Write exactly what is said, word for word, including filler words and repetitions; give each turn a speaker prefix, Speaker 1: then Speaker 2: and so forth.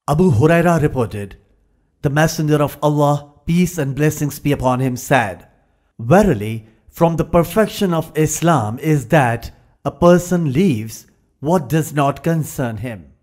Speaker 1: Abu Huraira reported, "The Messenger of Allah, peace and blessings be upon him, said, Verily, from the perfection of Islam is that a person leaves what does not concern him."